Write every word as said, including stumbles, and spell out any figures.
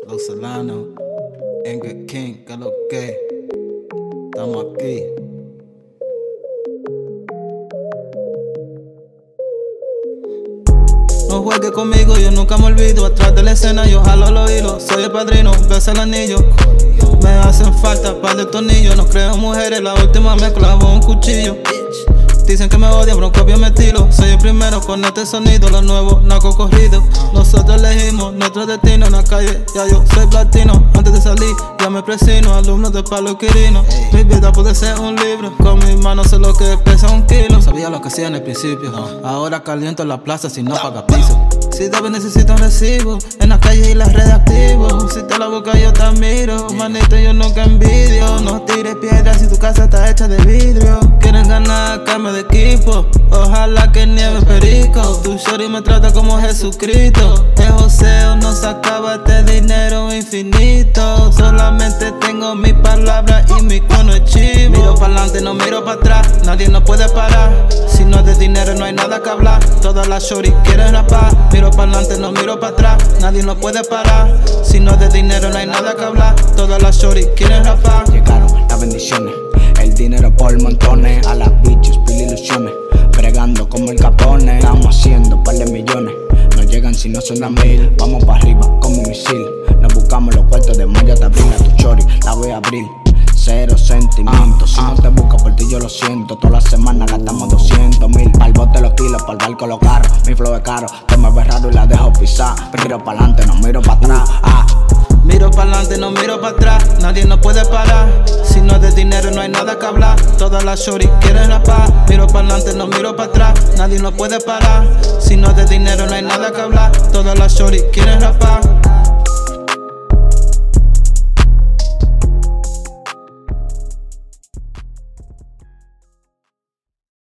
Los Solano, Enga King, que lo que, estamos aquí. No juegues conmigo, yo nunca me olvido. Atrás de la escena yo jalo los hilos. Soy el padrino, besa el anillo. Me hacen falta par de tornillos. No creo mujeres, la última me clavó un cuchillo. Dicen que me odian, pero copio mi estilo. Soy el primero con este sonido, los nuevos naco corridos. Nosotros elegimos nuestro destino en la calle. Ya yo soy platino, antes de salir ya me presino. Alumnos de Pablo Quirino. Mi vida puede ser un libro, con mis manos sé lo que pesa un kilo. Sabía lo que hacía en el principio, ahora caliento en la plaza sin no pagar piso. Si debes necesito un recibo, en la calle y las redes activo. Si te la boca yo te admiro, manito yo nunca envidio. No tires piedras si tu casa está hecha de vidrio. Quieren ganar, cambio de equipo, ojalá que nieve perico. Tu shorty me trata como Jesucristo. El joseo no se acaba, este dinero infinito. Solamente tengo mi palabra y mi cono es chivo. Miro pa'lante, no miro para atrás, nadie nos puede parar. Si no es de dinero no hay nada que hablar. Todas las shorty quieren rapar. Miro pa'lante, no miro para atrás, nadie nos puede parar. Si no es de dinero no hay nada que hablar. Todas las shorty quieren rapar. Llegaron las bendiciones, el dinero por montones. A las bitches pil ilusiones, bregando como el Capone. Estamos haciendo par de millones, no llegan si no son a mil. Vamos para arriba como un misil, nos buscamos los cuartos de Maya. Te abrir a tu chori, la voy a abrir. Cero sentimientos, si no te busco por ti yo lo siento. Toda la semana gastamos doscientos mil. Pa'l bote los kilos, pa'l barco los carros. Mi flow es caro, te me ves raro y la dejo pisar. Miro pa'lante, no miro pa' atrás. ah. Miro pa'lante, no miro para atrás, nadie nos puede parar. Si no es de dinero no hay nada que hablar. Todas las shorty quieren rapar. Miro pa'lante, no miro para atrás, nadie nos puede parar. Si no es de dinero no hay nada que hablar. Todas las shorty quieren rapar.